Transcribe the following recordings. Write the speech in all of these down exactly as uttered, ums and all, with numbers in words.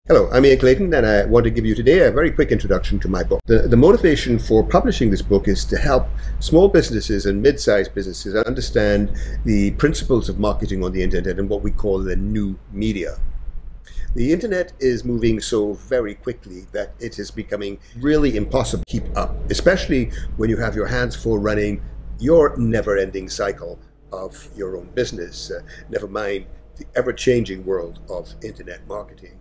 Hello, I'm Ian Clayton, and I want to give you today a very quick introduction to my book. The, the motivation for publishing this book is to help small businesses and mid-sized businesses understand the principles of marketing on the internet and what we call the new media. The internet is moving so very quickly that it is becoming really impossible to keep up, especially when you have your hands full running your never-ending cycle of your own business, uh, never mind the ever-changing world of internet marketing.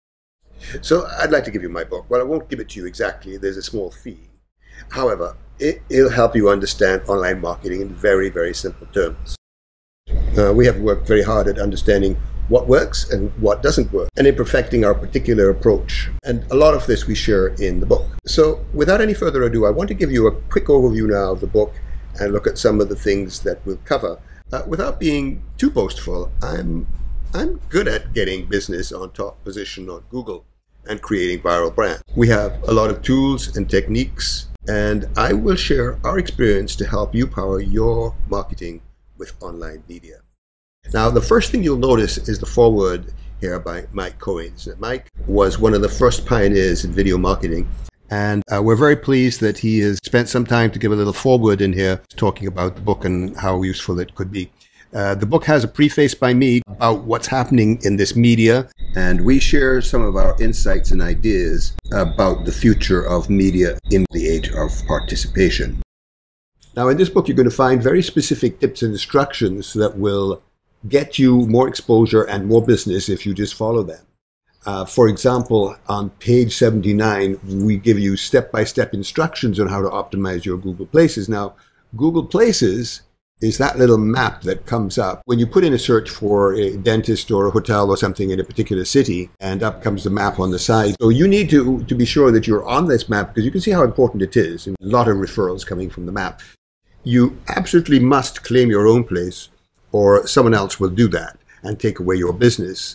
So I'd like to give you my book. Well, I won't give it to you exactly. There's a small fee. However, it, it'll help you understand online marketing in very, very simple terms. Uh, we have worked very hard at understanding what works and what doesn't work, and in perfecting our particular approach. And a lot of this we share in the book. So without any further ado, I want to give you a quick overview now of the book and look at some of the things that we'll cover. Uh, without being too boastful, I'm I'm good at getting business on top position on Google and creating viral brands. We have a lot of tools and techniques, and I will share our experience to help you power your marketing with online media. Now, the first thing you'll notice is the foreword here by Mike Cohens. Mike was one of the first pioneers in video marketing, and uh, we're very pleased that he has spent some time to give a little foreword in here talking about the book and how useful it could be. Uh, the book has a preface by me about what's happening in this media, and we share some of our insights and ideas about the future of media in the age of participation. Now, in this book, you're going to find very specific tips and instructions that will get you more exposure and more business if you just follow them. Uh, for example, on page seventy-nine, we give you step-by-step instructions on how to optimize your Google Places. Now, Google Places is that little map that comes up when you put in a search for a dentist or a hotel or something in a particular city, and up comes the map on the side. So you need to, to be sure that you're on this map, because you can see how important it is, and a lot of referrals coming from the map. You absolutely must claim your own place, or someone else will do that and take away your business.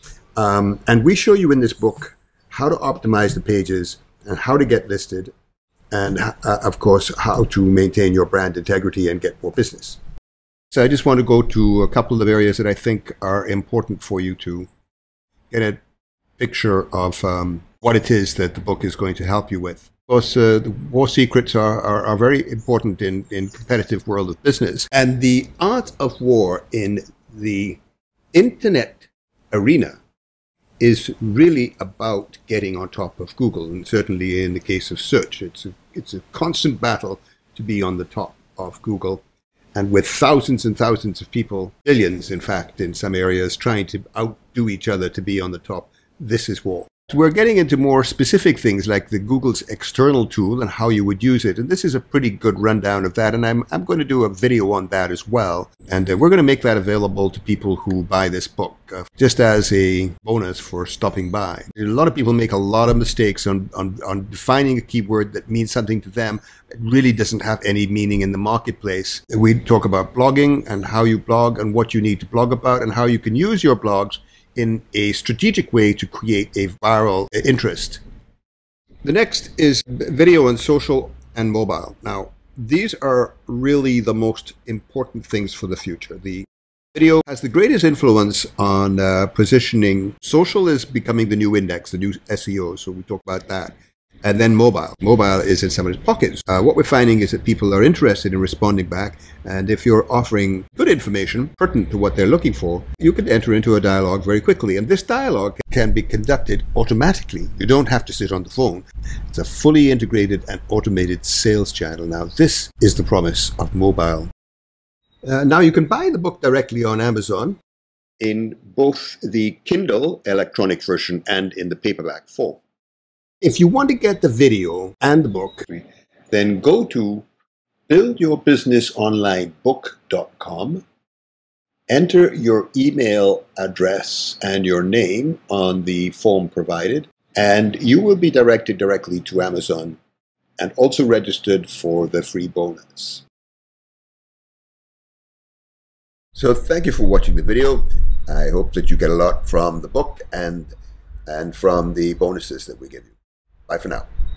Um, and we show you in this book how to optimize the pages and how to get listed, and uh, of course, how to maintain your brand integrity and get more business. So I just want to go to a couple of areas that I think are important for you to get a picture of um, what it is that the book is going to help you with. Of course, uh, the war secrets are, are, are very important in, in competitive world of business. And the art of war in the internet arena is really about getting on top of Google, and certainly in the case of search, it's a, it's a constant battle to be on the top of Google, and with thousands and thousands of people, billions in fact in some areas, trying to outdo each other to be on the top. This is war. We're getting into more specific things like the Google's external tool and how you would use it. And this is a pretty good rundown of that. And I'm, I'm going to do a video on that as well. And uh, we're going to make that available to people who buy this book, uh, just as a bonus for stopping by. A lot of people make a lot of mistakes on, on, on defining a keyword that means something to them. It really doesn't have any meaning in the marketplace. We talk about blogging and how you blog and what you need to blog about and how you can use your blogs in a strategic way to create a viral interest. The next is video and social and mobile. Now, these are really the most important things for the future. The video has the greatest influence on uh, positioning. Social is becoming the new index, the new S E O, so we talk about that. And then mobile. Mobile is in somebody's pockets. Uh, what we're finding is that people are interested in responding back, and if you're offering good information pertinent to what they're looking for, you can enter into a dialogue very quickly. And this dialogue can be conducted automatically. You don't have to sit on the phone. It's a fully integrated and automated sales channel. Now, this is the promise of mobile. Uh, now, you can buy the book directly on Amazon in both the Kindle electronic version and in the paperback form. If you want to get the video and the book, then go to build your business online book dot com, enter your email address and your name on the form provided, and you will be directed directly to Amazon and also registered for the free bonus. So thank you for watching the video. I hope that you get a lot from the book and, and from the bonuses that we give you. Bye for now.